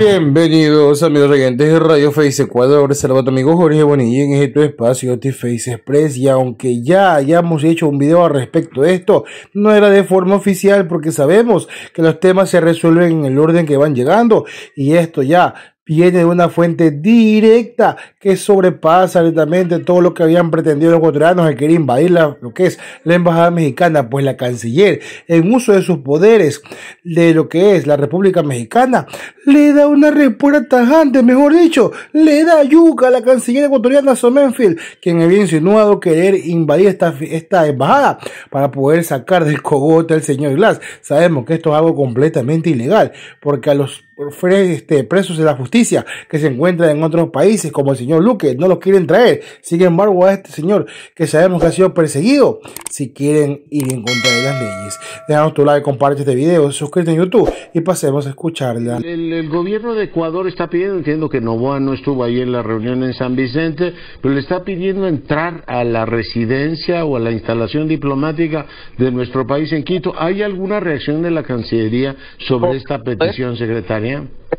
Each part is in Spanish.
Bienvenidos amigos oyentes de Radio Face Ecuador, saludos a tu amigo Jorge Bonilla en este espacio de Face Express. Y aunque ya hayamos hecho un video al respecto de esto, no era de forma oficial porque sabemos que los temas se resuelven en el orden que van llegando, y esto ya viene de una fuente directa que sobrepasa directamente todo lo que habían pretendido los ecuatorianos al querer invadir lo que es la embajada mexicana. Pues la canciller, en uso de sus poderes de lo que es la República Mexicana, le da una respuesta tajante, mejor dicho, le da yuca a la canciller ecuatoriana Somenfield, quien había insinuado querer invadir esta embajada para poder sacar del cogote al señor Glass. Sabemos que esto es algo completamente ilegal, porque a los presos de la justicia que se encuentran en otros países como el señor Luque no los quieren traer. Sin embargo, a este señor que sabemos que ha sido perseguido, si quieren ir en contra de las leyes. Déjanos tu like, comparte este video, suscríbete en YouTube y pasemos a escucharla. El gobierno de Ecuador está pidiendo, entiendo que Noboa no estuvo ahí en la reunión en San Vicente, pero le está pidiendo entrar a la residencia o a la instalación diplomática de nuestro país en Quito. ¿Hay alguna reacción de la Cancillería sobre esta petición, secretaria?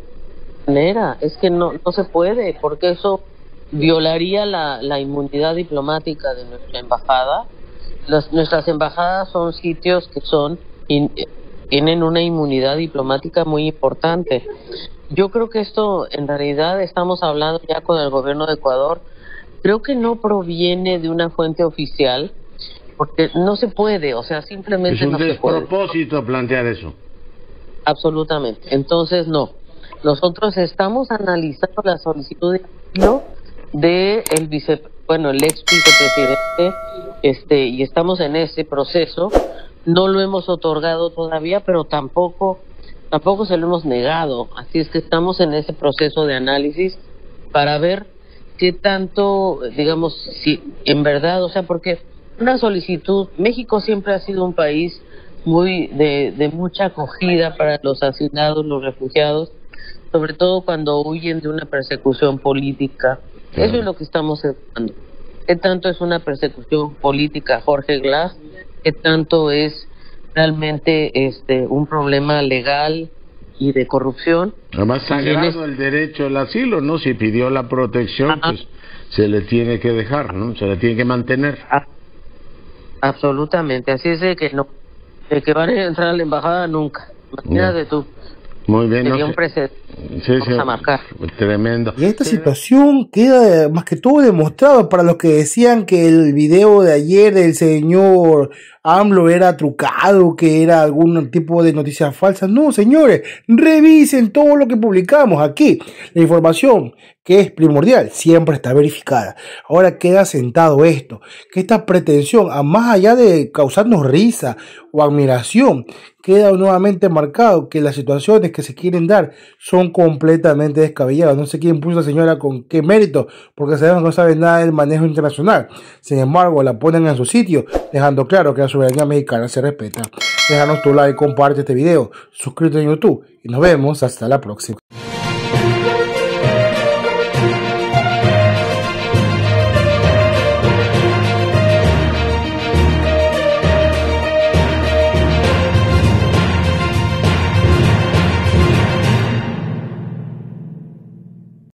Es que no se puede, porque eso violaría la inmunidad diplomática de nuestra embajada. Nuestras embajadas son sitios que tienen una inmunidad diplomática muy importante. Yo creo que esto, en realidad, estamos hablando ya con el gobierno de Ecuador. Creo que no proviene de una fuente oficial, porque no se puede, o sea, simplemente no se puede. Es un despropósito plantear eso. Absolutamente. Entonces, no. Nosotros estamos analizando la solicitud de asilo de el ex vicepresidente, y estamos en ese proceso. No lo hemos otorgado todavía, pero tampoco se lo hemos negado. Así es que estamos en ese proceso de análisis para ver qué tanto, digamos, si en verdad, o sea, porque una solicitud, México siempre ha sido un país muy de mucha acogida para los asilados, los refugiados, sobre todo cuando huyen de una persecución política. Eso es lo que estamos evaluando. ¿Qué tanto es una persecución política, Jorge Glass? ¿Qué tanto es realmente un problema legal y de corrupción? Además, sagrado el derecho al asilo, ¿no? Si pidió la protección, pues se le tiene que dejar, ¿no? Se le tiene que mantener. Absolutamente. Así es de que no, de que van a entrar a la embajada nunca. Imagínate tú. Muy bien, sería un precedente. Vamos a marcar. Tremendo. Y esta situación queda más que todo demostrado para los que decían que el video de ayer del señor AMLO era trucado, que era algún tipo de noticia falsa. No, señores, revisen todo lo que publicamos aquí. La información, que es primordial, siempre está verificada. Ahora queda sentado esto, que esta pretensión, a más allá de causarnos risa o admiración, queda nuevamente marcado que las situaciones que se quieren dar son completamente descabelladas. No sé quién puso a la señora con qué mérito, porque sabemos que no sabe nada del manejo internacional. Sin embargo, la ponen en su sitio, dejando claro que la soberanía mexicana se respeta. Déjanos tu like, comparte este video, suscríbete en YouTube y nos vemos hasta la próxima.